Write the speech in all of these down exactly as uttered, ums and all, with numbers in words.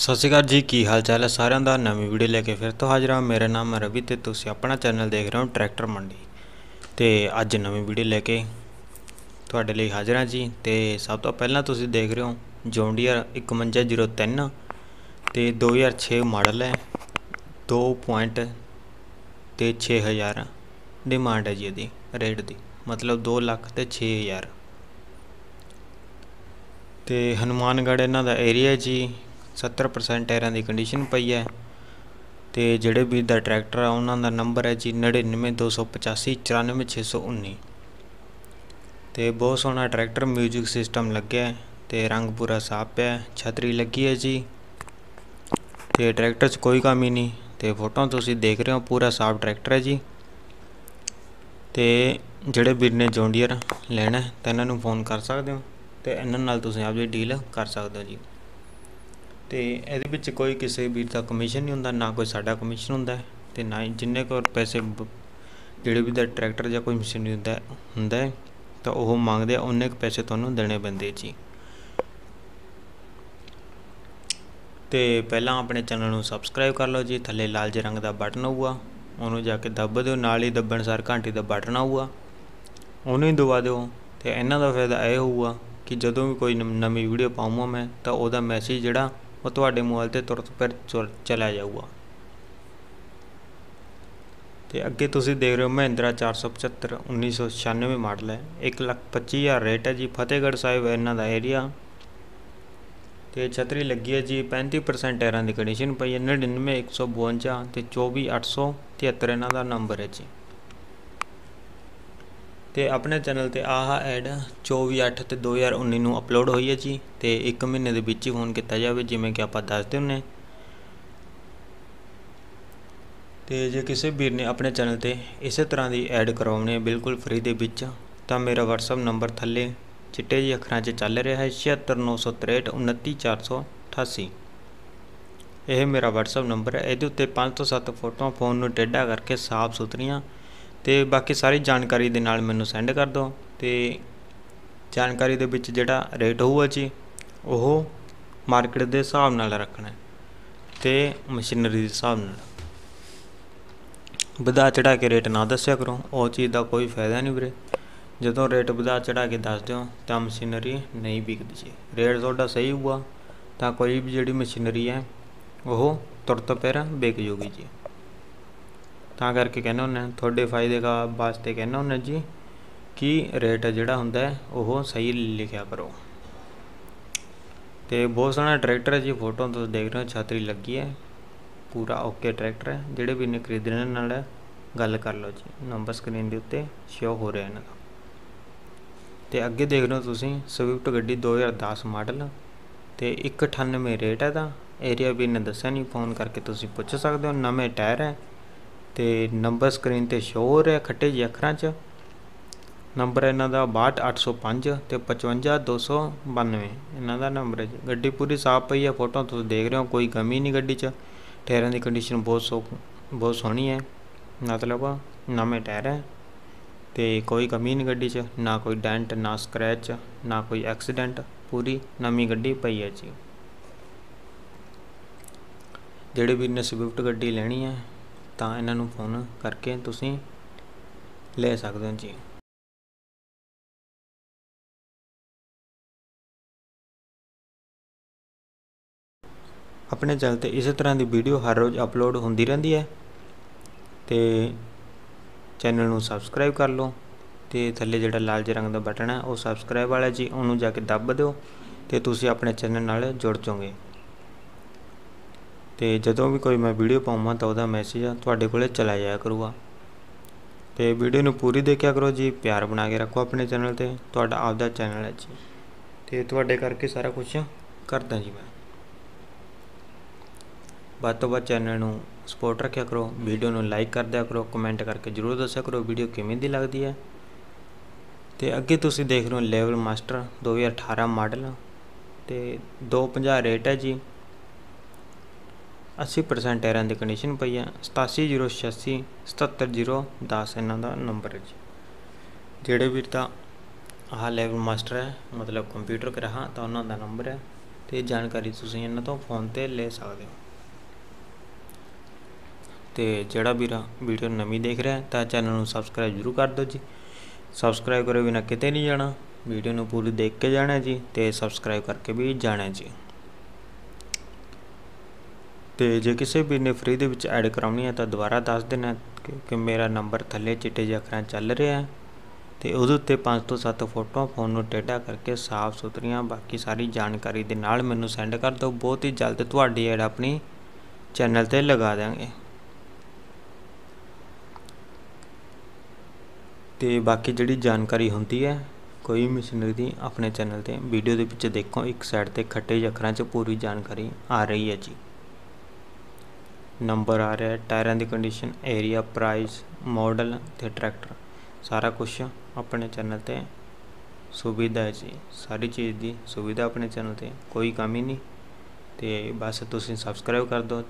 सत श्री अकाल जी, की हाल चाल है सारिਆਂ ਦਾ। नवी वीडियो लेके फिर तो हाजिर हाँ। मेरा नाम है रवि तो तुसी अपना चैनल देख रहे हो ट्रैक्टर मंडी। तो अज नवी वीडियो लेके तुहाडे लई हाजिर हाँ जी। तो सब तो पहला तुसी देख रहे हो जॉन डीयर इकवंजा जीरो तीन तो दो हज़ार छे मॉडल है। दो पॉइंट तो छे हज़ार डिमांड है जी यदी रेट की, मतलब दो लख तो छे हज़ार। तो हनुमानगढ़ इन्हां दा एरिया जी। सत्तर परसेंट टायरां की कंडीशन पई है। तो जोड़े भी दा ट्रैक्टर है उन्होंने नंबर है जी नड़िनवे दो सौ पचासी चौरानवे छे सौ उन्नी। तो बहुत सोहना ट्रैक्टर, म्यूजिक सिस्टम लगे है। तो रंग पूरा साफ है, छतरी लगी है जी। तो ट्रैक्टर च कोई कमी नहीं। तो फोटो तुसी देख रहे हो पूरा साफ ट्रैक्टर है जी। तो जोड़े वीर ने जॉन डीयर लेना है तो इन्होंने फोन कर सकते हो। तो इन्होंने तुसी आपकी डील कर सकते हो जी। तो ये कोई किसी वीर का कमीशन नहीं होंदा, ना कोई साडा कमीशन होंदा है। तो ना ही जिन्ने को पैसे जोड़े भी ट्रैक्टर या कोई मशीनरी होंदा होंदा है तो वह मंगते उन्ने के पैसे तुहानूं देने पैंदे जी। तो पहला अपने चैनल को सबसक्राइब कर लो जी। थले लाल जे रंग का बटन होगा, उन्होंने जाके दब दो। नाल ही दबण सार घंटी का बटन आऊगा, उन्होंने दबा दो। तो इन्हों का फायदा यह होगा कि जदों भी कोई नवी वीडियो पाऊँगा मैं तो वह मैसेज जोड़ा वो तुहाडे मोबाइल ते तुरंत फिर चला जाऊगा। तो अगे तुसी देख रहे हो महिंद्रा चार सौ पचहत्तर उन्नीस सौ छियानवे मॉडल है। एक लख पच्ची हज़ार रेट है जी। फतेहगढ़ साहिब है इन्हों का एरिया। तो छतरी लगी है जी। पैंती परसेंट टायरां की कंडीशन पई है। नड़िनवे एक सौ बवंजा तो चौबी अठ सौ तिहत्तर इन्हों का नंबर है जी। तो अपने चैनल पर आह एड चौबी अठ तो दो हज़ार उन्नी में अपलोड हुई है जी। तो एक महीने के बिच ही फोन किया जाए जिमें कि आप दसते होंने। तो जे किसी वीर ने अपने चैनल पर इस तरह की एड करवानी है बिल्कुल फ्री के बिच तो मेरा वट्सअप नंबर थले चिट्टे जी अखरां च चल रहा है छिहत्तर नौ सौ त्रेहठ उनती चार सौ अठासी। यह मेरा वट्सअप नंबर है। ये उत्ते पाँच तो सत्त फोटो फोन में टेढ़ा करके साफ सुथरियाँ तो बाकी सारी जानकारी दे नाल मैनू सेंड कर दो। तो जानकारी दे विच जिहड़ा रेट होऊगा जी वह मार्केट के हिसाब नाल रखना है तो मशीनरी के हिसाब नाल वधा चढ़ा के रेट ना दस्या करो। उस चीज़ का कोई फायदा नहीं वीरे। जदों रेट वधा चढ़ा के दस दो तो मशीनरी नहीं बिकती जी। रेट थोड़ा सही हुआ तो कोई भी जी मशीनरी है वह तुरंत फिर बिक जूगी जी। तां करके कहने होंने थोड़े फायदे का वास्ते कहने होंने जी कि रेट जिहड़ा हुंदा है वह सही लिखा करो। तो बहुत सोहना ट्रैक्टर है जी। फोटो तुम देख रहे हो छतरी लगी है, पूरा ओके ट्रैक्टर है। जिहड़े भी ने खरीदने नाल गल कर लो जी। नंबर स्क्रीन के उत्ते शो हो रहा है इन्हां दा। तो अगे देख रहे हो तुसीं स्विफ्ट गड्डी दो हज़ार दस मॉडल तो एक अठानवे रेट है। एरिया भी ने दस्या नहीं, फोन करके तुसीं पुछ सकते हो। नवे टायर है तो नंबर स्क्रीन पर शो हो रहा खट्टे जी अखरां च। नंबर इन्हों का बाहठ अठ सौ पाँच तो पचवंजा दो सौ बानवे इन्हों का नंबर है जी। गड्डी पूरी साफ पई है। फोटो तुम देख रहे हो कोई कमी नहीं गड्डी च। टायरां की कंडीशन बहुत सो बहुत सोहनी है, मतलब नवे टायर है तो कोई कमी नहीं गड्डी च। ना कोई डेंट ना स्क्रैच ना कोई एक्सीडेंट, पूरी नवी गड्डी पई है जी। जिहड़े भी ने स्विफ्ट गड्डी लेनी है तो इन्हों फोन करके तुसीं ले सकते हो जी। अपने चैनल पर इस तरह की वीडियो हर रोज़ अपलोड होती रहती है। तो चैनल को सबसक्राइब कर लो। तो थले जो लाल जे रंग का बटन है वह सबसक्राइब वाला जी, उन्होंने जाके दब दो तो तुसी अपने चैनल नाल जुड़ जाओगे। तो जदों भी कोई मैं वीडियो पाऊँगा तो वह मैसेज तुहाडे कोले चला जाया करूँगा। तो वीडियो में पूरी देखा करो जी। प्यार बना के रखो अपने चैनल पर, तुहाडा आपदा चैनल है जी। तो तुहाडे करके सारा कुछ करदा जी मैं। ਵੱਧ ਤੋਂ ਵੱਧ चैनल ਨੂੰ सपोर्ट रखा करो, वीडियो ਨੂੰ लाइक कर दिया करो, कमेंट करके जरूर दस्या करो वीडियो किवें दी लगदी है। तो अगे तुसीं देख रहे हो लेवल मास्टर दो हज़ार अठारह मॉडल तो दो पंजाह रेट है जी। अस्सी परसेंट टायरां की कंडीशन पई है। सतासी जीरो छियासी सतहत्तर जीरो दस इन्हों का नंबर है जी। जोड़े भी तो आह लेवल मास्टर है मतलब कंप्यूटर करा तो उन्हों का नंबर है। ਤੇ ਜਾਣਕਾਰੀ ਤੁਸੀਂ ਇਹਨਾਂ ਤੋਂ ਫੋਨ ਤੇ ਲੈ ਸਕਦੇ ਹੋ। ਤੇ ਜਿਹੜਾ ਵੀਰਾ ਵੀਡੀਓ ਨਵੀਂ ਦੇਖ ਰਿਹਾ ਤਾਂ ਚੈਨਲ ਨੂੰ ਸਬਸਕ੍ਰਾਈਬ ਜ਼ਰੂਰ ਕਰ ਦਿਓ ਜੀ। ਸਬਸਕ੍ਰਾਈਬ ਕਰੇ ਬਿਨਾਂ ਕਿਤੇ ਨਹੀਂ ਜਾਣਾ, ਵੀਡੀਓ ਨੂੰ ਪੂਰੀ ਦੇਖ ਕੇ ਜਾਣਾ ਜੀ ਤੇ ਸਬਸਕ੍ਰਾਈਬ ਕਰਕੇ ਵੀ ਜਾਣਾ ਜੀ। ਤੇ ਜੇ ਕਿਸੇ ਵੀਰ ਨੇ ਫ੍ਰੀ ਦੇ ਵਿੱਚ ਐਡ ਕਰਾਉਣੀ ਹੈ ਤਾਂ ਦੁਬਾਰਾ ਦੱਸ ਦੇਣਾ ਕਿ ਮੇਰਾ ਨੰਬਰ ਥੱਲੇ ਚਿੱਟੇ ਜਿਹੇ ਅੱਖਰਾਂ ਚੱਲ ਰਿਹਾ ਹੈ ਤੇ ਉਹਦੇ ਉੱਤੇ ਪੰਜ ਤੋਂ ਸੱਤ ਫੋਟੋਆਂ ਫੋਨ ਨੂੰ ਟੇਢਾ ਕਰਕੇ ਸਾਫ਼ ਸੁਥਰੀਆਂ ਬਾਕੀ ਸਾਰੀ ਜਾਣਕਾਰੀ ਦੇ ਨਾਲ ਮੈਨੂੰ ਸੈਂਡ ਕਰ ਦਿਓ। ਬਹੁਤ ਹੀ ਜਲਦ ਤੁਹਾਡੀ ਐਡ ਆਪਣੀ ਚੈਨਲ ਤੇ ਲਗਾ ਦੇਵਾਂਗੇ। ਤੇ ਬਾਕੀ ਜਿਹੜੀ ਜਾਣਕਾਰੀ ਹੁੰਦੀ ਹੈ ਕੋਈ ਮਸ਼ੀਨਰੀ ਦੀ ਆਪਣੇ ਚੈਨਲ ਤੇ ਵੀਡੀਓ ਦੇ ਵਿੱਚ ਦੇਖੋ, ਇੱਕ ਸਾਈਡ ਤੇ ਖੱਟੇ ਜਿਹੇ ਅੱਖਰਾਂ 'ਚ ਪੂਰੀ ਜਾਣਕਾਰੀ ਆ ਰਹੀ ਹੈ ਜੀ। ਨੰਬਰ ਆ ਰਿਹਾ, ਟਾਇਰਾਂ ਦੀ ਕੰਡੀਸ਼ਨ, ਏਰੀਆ, ਪ੍ਰਾਈਸ, ਮਾਡਲ ਤੇ ਟਰੈਕਟਰ, ਸਾਰਾ ਕੁਛ ਆਪਣੇ ਚੈਨਲ ਤੇ ਸੁਵਿਧਾ ਹੈ ਜੀ। ਸਾਰੀ ਚੀਜ਼ ਦੀ ਸੁਵਿਧਾ ਆਪਣੇ ਚੈਨਲ ਤੇ, ਕੋਈ ਕਮੀ ਨਹੀਂ। ਤੇ ਬਸ ਤੁਸੀਂ ਸਬਸਕ੍ਰਾਈਬ ਕਰ ਦਿਓ।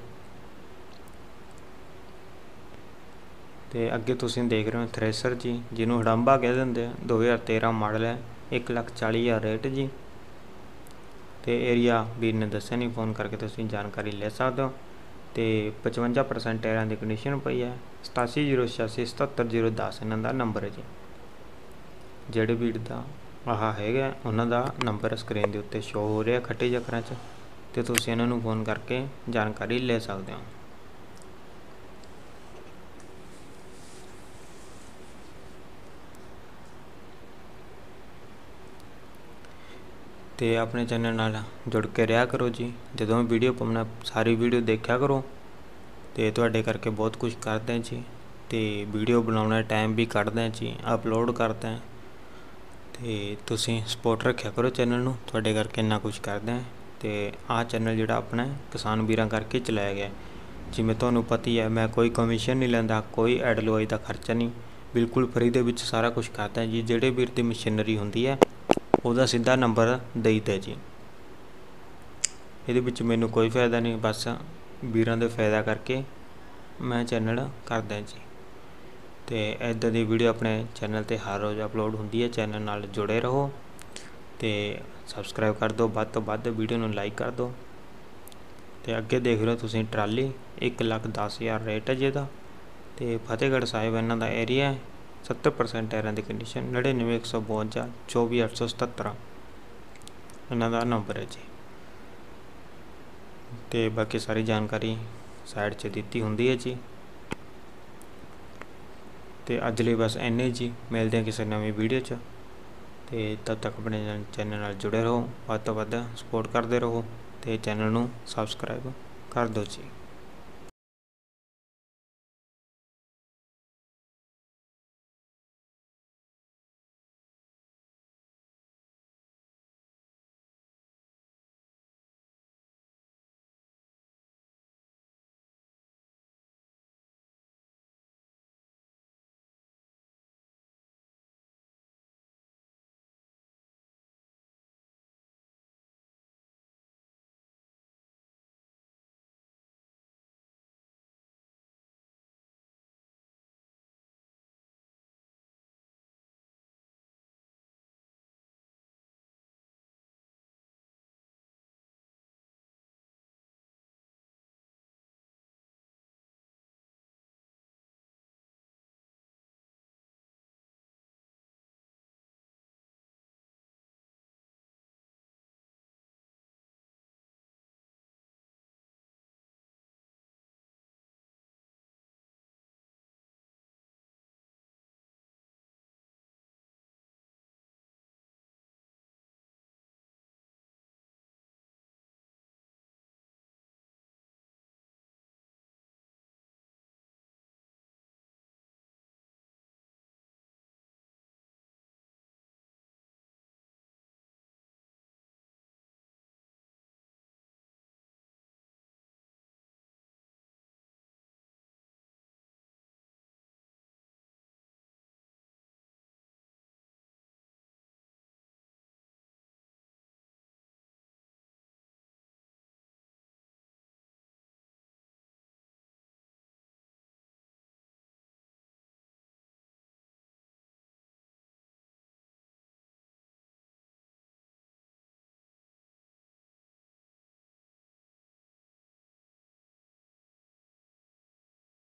ਤੇ ਅੱਗੇ ਤੁਸੀਂ ਦੇਖ ਰਹੇ ਹੋ ਥ੍ਰੈਸ਼ਰ ਜੀ, ਜਿਹਨੂੰ ਹੜੰਬਾ ਕਹਿ ਦਿੰਦੇ ਆ, ਦੋ ਹਜ਼ਾਰ ਤੇਰ੍ਹਾਂ ਮਾਡਲ ਹੈ, ਇੱਕ ਲੱਖ ਚਾਲੀ ਹਜ਼ਾਰ ਰੇਟ ਜੀ। ਤੇ ਏਰੀਆ ਵੀਰ ਨੇ ਦੱਸਿਆ ਨਹੀਂ, ਫੋਨ ਕਰਕੇ ਤੁਸੀਂ ਜਾਣਕਾਰੀ ਲੈ ਸਕਦੇ ਹੋ। ਤੇ ਪਚਵੰਜਾ ਪਰਸੈਂਟ ਟਾਇਰਾਂ ਦੀ ਕੰਡੀਸ਼ਨ ਪਈ ਹੈ। ਸਤਾਸੀ ਜ਼ੀਰੋ ਛਿਆਸੀ ਸਤੱਤਰ ਜ਼ੀਰੋ ਦਸ ਇਹਨਾਂ ਦਾ ਨੰਬਰ ਹੈ ਜੀ। ਜਿਹੜੇ ਵੀਰ ਦਾ ਆਹ ਹੈਗਾ ਉਹਨਾਂ ਦਾ ਨੰਬਰ ਸਕਰੀਨ ਦੇ ਉੱਤੇ ਸ਼ੋ ਹੋ ਰਿਹਾ ਖੱਟੇ ਜਿਹੇ ਅੱਖਰਾਂ 'ਚ, ਤੇ ਤੁਸੀਂ ਇਹਨਾਂ ਨੂੰ ਫੋਨ ਕਰਕੇ ਜਾਣਕਾਰੀ ਲੈ ਸਕਦੇ ਹੋ। ਤੇ ਆਪਣੇ ਚੈਨਲ ਨਾਲ ਜੁੜ ਕੇ ਰਿਹਾ ਕਰੋ ਜੀ। ਜਦੋਂ ਵੀਡੀਓ ਪਾਉਣਾ ਸਾਰੀ ਵੀਡੀਓ ਦੇਖਿਆ ਕਰੋ। ਤੇ ਤੁਹਾਡੇ ਕਰਕੇ ਬਹੁਤ ਕੁਝ ਕਰਦੇ ਜੀ। ਤੇ ਵੀਡੀਓ ਬਣਾਉਣਾ ਟਾਈਮ ਵੀ ਕੱਢਦੇ ਜੀ, ਅਪਲੋਡ ਕਰਦੇ। ਤੇ ਤੁਸੀਂ ਸਪੋਰਟ ਰੱਖਿਆ ਕਰੋ ਚੈਨਲ ਨੂੰ, ਤੁਹਾਡੇ ਕਰਕੇ ਇੰਨਾ ਕੁਝ ਕਰਦੇ। ਤੇ ਆਹ ਚੈਨਲ ਜਿਹੜਾ ਆਪਣਾ ਕਿਸਾਨ ਵੀਰਾਂ ਕਰਕੇ ਚਲਾਇਆ ਗਿਆ। ਜਿਵੇਂ ਤੁਹਾਨੂੰ ਪਤਾ ਹੀ ਹੈ ਮੈਂ ਕੋਈ ਕਮਿਸ਼ਨ ਨਹੀਂ ਲੈਂਦਾ, ਕੋਈ ਐਡ ਲਵਾਈ ਦਾ ਖਰਚਾ ਨਹੀਂ, ਬਿਲਕੁਲ ਫਰੀ ਦੇ ਵਿੱਚ ਸਾਰਾ ਕੁਝ ਕਰਦਾ ਜੀ। ਜਿਹੜੇ ਵੀਰ ਦੀ ਮਸ਼ੀਨਰੀ ਹੁੰਦੀ ਹੈ ਉਹਦਾ ਸਿੱਧਾ ਨੰਬਰ ਦੇਈਦਾ ਜੀ। ਇਹਦੇ ਵਿੱਚ ਮੈਨੂੰ ਕੋਈ ਫਾਇਦਾ ਨਹੀਂ, ਬਸ ਵੀਰਾਂ ਦੇ ਫਾਇਦਾ ਕਰਕੇ ਮੈਂ ਚੈਨਲ ਕਰਦਾ ਜੀ। ਤੇ ਇੱਦਾਂ ਦੀ ਵੀਡੀਓ ਆਪਣੇ ਚੈਨਲ ਤੇ ਹਰ ਰੋਜ਼ ਅਪਲੋਡ ਹੁੰਦੀ ਹੈ। ਚੈਨਲ ਨਾਲ ਜੁੜੇ ਰਹੋ ਤੇ ਸਬਸਕ੍ਰਾਈਬ ਕਰ ਦਿਓ, ਵੱਧ ਤੋਂ ਵੱਧ ਵੀਡੀਓ ਨੂੰ ਲਾਈਕ ਕਰ ਦਿਓ। ਤੇ ਅੱਗੇ ਦੇਖ ਰਹੇ ਹੋ ਤੁਸੀਂ ਟਰਾਲੀ, ਇੱਕ ਲੱਖ ਦਸ ਹਜ਼ਾਰ ਰੇਟ ਹੈ ਜਿਹਦਾ। ਤੇ ਫਤਿਹਗੜ੍ਹ ਸਾਹਿਬ ਇਹਨਾਂ ਦਾ ਏਰੀਆ ਹੈ। ਸੱਤਰ ਪਰਸੈਂਟ ਟਾਇਰਾਂ ਦੀ ਕੰਡੀਸ਼ਨ, ਨੜਿਨਵੇਂ ਇੱਕ ਸੌ ਬਵੰਜਾ ਚੌਵੀ ਅੱਠ ਸੌ ਸਤੱਤਰ ਇਹਨਾਂ ਦਾ ਨੰਬਰ ਹੈ ਜੀ। ਤੇ ਬਾਕੀ ਸਾਰੀ ਜਾਣਕਾਰੀ ਸਾਈਡ 'ਚ ਦਿੱਤੀ ਹੁੰਦੀ ਹੈ ਜੀ। ਤੇ ਅੱਜ ਲਈ ਬਸ ਇੰਨੇ ਜੀ, ਮਿਲਦੇ ਹਾਂ ਕਿਸੇ ਨਵੀਂ ਵੀਡੀਓ 'ਚ। ਤੇ ਤਦ ਤੱਕ ਆਪਣੇ ਚੈਨਲ ਨਾਲ ਜੁੜੇ ਰਹੋ, ਵੱਧ ਤੋਂ ਵੱਧ ਸਪੋਰਟ ਕਰਦੇ ਰਹੋ ਤੇ ਚੈਨਲ ਨੂੰ ਸਬਸਕ੍ਰਾਈਬ ਕਰ ਦਿਓ ਜੀ।